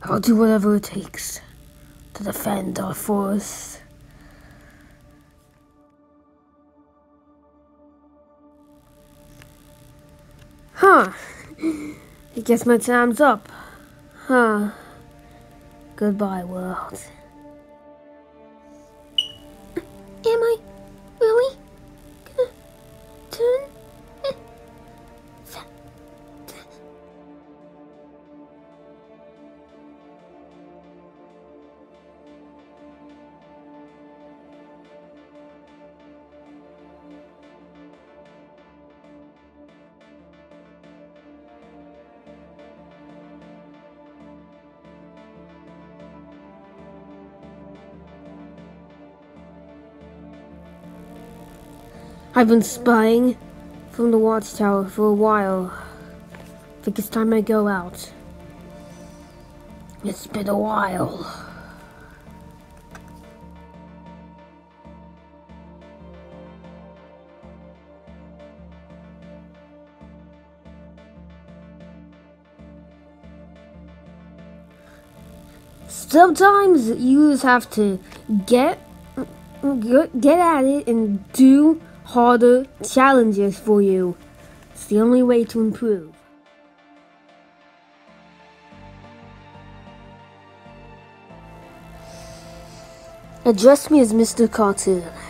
I'll do whatever it takes to defend our forest. Huh. I guess my time's up. Huh. Goodbye, world. Am I really gonna turn? I've been spying from the watchtower for a while. I think it's time I go out. It's been a while. Sometimes you just have to get at it and do harder challenges for you. It's the only way to improve. Address me as Mr. Cartoon.